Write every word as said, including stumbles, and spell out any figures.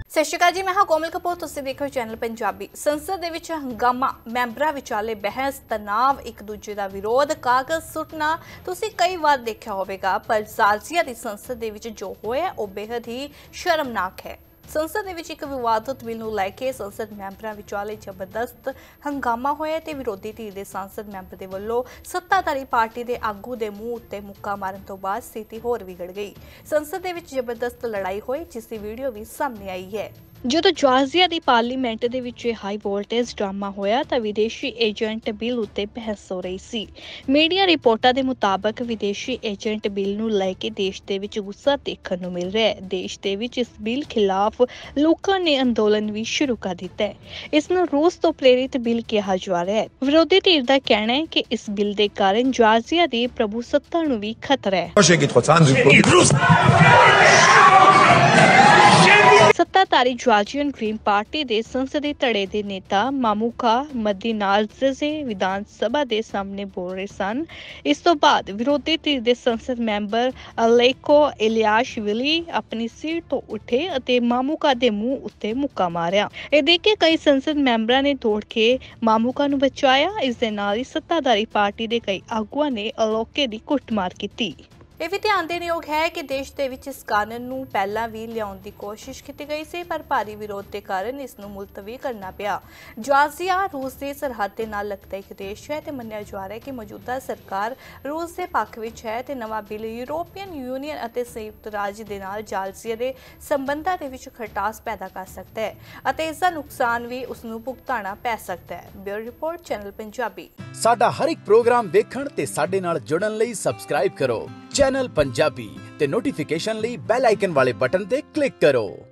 ਸਤਿ ਸ਼੍ਰੀ ਅਕਾਲ ਜੀ, ਮੈਂ ਹਾਂ ਕੋਮਲ ਕਪੂਰ। ਤੁਸੀਂ ਦੇਖ ਰਹੇ ਹੋ ਚੈਨਲ ਪੰਜਾਬੀ। ਸੰਸਦ ਦੇ ਵਿੱਚ ਹੰਗਾਮਾ, ਮੈਂਬਰਾਂ ਵਿਚਾਲੇ ਬਹਿਸ, ਤਣਾਅ, ਇੱਕ ਦੂਜੇ ਦਾ ਵਿਰੋਧ, ਕਾਗਜ਼ ਸੁੱਟਣਾ ਤੁਸੀਂ ਕਈ ਵਾਰ ਦੇਖਿਆ ਹੋਵੇਗਾ, ਪਰ ਜਾਰਜੀਆ ਦੀ ਸੰਸਦ ਦੇ ਵਿੱਚ ਜੋ ਹੋਇਆ ਉਹ ਬੇहद ਹੀ ਸ਼ਰਮਨਾਕ ਹੈ। ਸੰਸਦ ਦੇ ਵਿੱਚ ਇੱਕ ਵਿਵਾਦਤ ਬਿੱਲ ਨੂੰ ਲੈ ਕੇ ਸੰਸਦ ਮੈਂਬਰਾਂ ਵਿਚਾਲੇ ਜ਼ਬਰਦਸਤ ਹੰਗਾਮਾ ਹੋਇਆ ਤੇ ਵਿਰੋਧੀ ਧਿਰ ਦੇ ਸੰਸਦ ਮੈਂਬਰ ਦੇ ਵੱਲੋਂ ਸੱਤਾਧਾਰੀ ਪਾਰਟੀ ਦੇ ਆਗੂ ਦੇ ਮੂੰਹ ਉੱਤੇ ਮੁੱਕਾ ਮਾਰਨ ਤੋਂ ਬਾਅਦ ਸਥਿਤੀ ਹੋਰ ਵਿਗੜ ਗਈ। ਸੰਸਦ ਦੇ ਵਿੱਚ ਜ਼ਬਰਦਸਤ ਲੜਾਈ ਹੋਈ, ਜਿਸ ਦੀ ਵੀਡੀਓ ਵੀ ਸਾਹਮਣੇ ਆਈ ਹੈ। ਜਦੋਂ ਜਾਰਜੀਆ ਦੀ ਪਾਰਲੀਮੈਂਟ ਦੇ ਵਿੱਚ ਹਾਈ ਵੋਲਟੇਜ ਡਰਾਮਾ ਹੋਇਆ ਤਾਂ ਵਿਦੇਸ਼ੀ ਏਜੰਟ ਬਿੱਲ ਉੱਤੇ ਬਹਿਸ ਹੋ ਰਹੀ ਸੀ। ਮੀਡੀਆ ਰਿਪੋਰਟਾਂ ਦੇ ਮੁਤਾਬਕ ਵਿਦੇਸ਼ੀ ਏਜੰਟ ਬਿੱਲ ਨੂੰ ਲੈ ਕੇ ਦੇਸ਼ ਦੇ ਵਿੱਚ ਗੁੱਸਾ ਦੇਖਣ ਨੂੰ ਮਿਲ ਰਿਹਾ ਹੈ। ਦੇਸ਼ ਦੇ ਵਿੱਚ ਇਸ ਬਿੱਲ ਖਿਲਾਫ ਲੋਕਾਂ ਨੇ ਅੰਦੋਲਨ ਵੀ ਸ਼ੁਰੂ ਕਰ ਦਿੱਤਾ ਹੈ। ਇਸ ਨੂੰ ਰੂਸ ਤੋਂ ਪ੍ਰੇਰਿਤ ਬਿੱਲ ਕਿਹਾ ਜਾ ਰਿਹਾ ਹੈ। ਵਿਰੋਧੀ ਧਿਰ ਦਾ ਕਹਿਣਾ ਹੈ ਕਿ ਇਸ ਬਿੱਲ ਦੇ ਕਾਰਨ ਜਾਰਜੀਆ ਦੀ ਪ੍ਰਭੂਸੱਤਾ ਨੂੰ ਵੀ ਖਤਰਾ ਹੈ। ਸੱਤਾਧਾਰੀ ਜਾਰਜੀਅਨ ਗ੍ਰੀਨ ਪਾਰਟੀ ਦੇ ਸੰਸਦੀ ਧੜੇ ਦੇ ਨੇਤਾ ਮਾਮੂਕਾ ਮਦੀਨਾਜ਼ੇ ਵਿਧਾਨ ਸਭਾ ਦੇ ਸਾਹਮਣੇ ਬੋਲ ਰਹੇ ਸਨ। ਇਸ ਤੋਂ ਬਾਅਦ ਵਿਰੋਧੀ ਧਿਰ ਦੇ ਸੰਸਦ ਮੈਂਬਰ ਅਲੇਕੋ ਇਲੀਆਸ਼ਵਿਲੀ ਆਪਣੀ ਸੀਟ ਤੋਂ ਉੱਠੇ ਅਤੇ ਮਾਮੂਕਾ ਦੇ ਮੂੰਹ ਉੱਤੇ ਮੁੱਕਾ ਮਾਰਿਆ। ਇਹ ਦੇਖ ਕੇ ਕਈ ਸੰਸਦ ਮੈਂਬਰਾਂ ਨੇ ਦੌੜ ਕੇ ਮਾਮੂਕਾ ਨੂੰ ਬਚਾਇਆ। ਇਸ ਦੇ ਨਾਲ ਹੀ ਸੱਤਾਧਾਰੀ ਪਾਰਟੀ ਦੇ ਕਈ ਆਗੂਆਂ ਨੇ ਅਲੋਕੇ ਦੀ ਕੁੱਟਮਾਰ ਕੀਤੀ। ਇਹ ਵੀ ਧਿਆਨ ਦੇਣ ਯੋਗ ਹੈ ਕਿ ਦੇਸ਼ ਦੇ ਵਿੱਚ ਇਸ ਕਾਨੂੰਨ ਨੂੰ ਪਹਿਲਾਂ ਵੀ ਲਿਆਉਣ ਦੀ ਕੋਸ਼ਿਸ਼ ਕੀਤੀ ਗਈ ਸੀ, ਪਰ ਭਾਰੀ ਵਿਰੋਧ ਦੇ ਕਾਰਨ ਇਸ ਨੂੰ ਮੁਲਤਵੀ ਕਰਨਾ ਪਿਆ। ਜਾਰਜੀਆ ਰੂਸ ਦੀ ਸਰਹੱਦ ਦੇ ਨਾਲ ਲੱਗਦਾ ਇੱਕ ਦੇਸ਼ ਹੈ ਤੇ ਮੰਨਿਆ ਜਾ ਰਿਹਾ ਹੈ ਕਿ ਮੌਜੂਦਾ ਸਰਕਾਰ ਰੂਸ ਦੇ ਪੱਖ ਵਿੱਚ ਹੈ ਤੇ ਨਵਾਂ ਬਿੱਲ ਯੂਰੋਪੀਅਨ ਯੂਨੀਅਨ ਅਤੇ ਸੰਯੁਕਤ ਰਾਜ ਦੇ ਨਾਲ ਜਾਰਜੀਆ ਦੇ ਸੰਬੰਧਾਂ ਦੇ ਵਿੱਚ ਖਟਾਸ ਪੈਦਾ ਕਰ ਸਕਦਾ ਹੈ ਅਤੇ ਇਸ ਦਾ ਨੁਕਸਾਨ ਵੀ ਉਸ ਨੂੰ ਭੁਗਤਾਉਣਾ ਪੈ ਸਕਦਾ ਹੈ। Bureau report, channel Punjabi. ਸਾਡਾ ਹਰ ਇੱਕ ਪ੍ਰੋਗਰਾਮ ਦੇਖਣ ਤੇ ਸਾਡੇ ਨਾਲ ਜੁੜਨ ਲਈ ਸਬਸਕ੍ਰਾਈਬ ਕਰੋ ਚੈਨਲ ਪੰਜਾਬੀ ਤੇ ਨੋਟੀਫਿਕੇਸ਼ਨ ਲਈ ਬੈਲ ਆਈਕਨ ਵਾਲੇ ਬਟਨ ਤੇ ਕਲਿੱਕ ਕਰੋ।